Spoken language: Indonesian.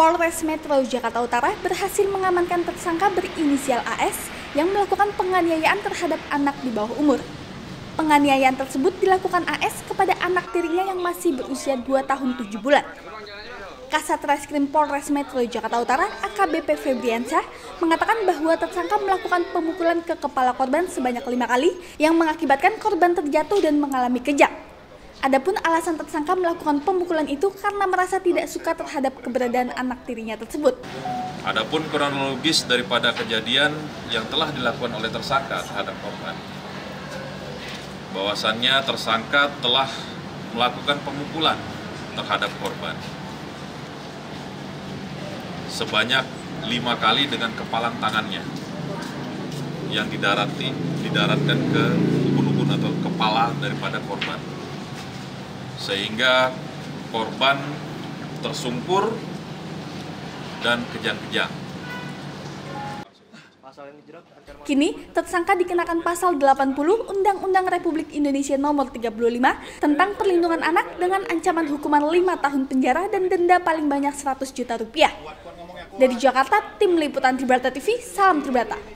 Polres Metro Jakarta Utara berhasil mengamankan tersangka berinisial AS yang melakukan penganiayaan terhadap anak di bawah umur. Penganiayaan tersebut dilakukan AS kepada anak tirinya yang masih berusia 2 tahun 7 bulan. Kasat Reskrim Polres Metro Jakarta Utara AKBP Febriansyah mengatakan bahwa tersangka melakukan pemukulan ke kepala korban sebanyak 5 kali yang mengakibatkan korban terjatuh dan mengalami kejang. Adapun alasan tersangka melakukan pemukulan itu karena merasa tidak suka terhadap keberadaan anak tirinya tersebut. Adapun kronologis daripada kejadian yang telah dilakukan oleh tersangka terhadap korban, bahwasannya tersangka telah melakukan pemukulan terhadap korban sebanyak 5 kali dengan kepalan tangannya yang didaratkan ke ubun-ubun atau kepala daripada korban, sehingga korban tersungkur dan kejang-kejang. Kini, tersangka dikenakan pasal 80 Undang-Undang Republik Indonesia Nomor 35 tentang perlindungan anak dengan ancaman hukuman 5 tahun penjara dan denda paling banyak Rp100 juta. Dari Jakarta, Tim Liputan Tribrata TV, salam Tribrata.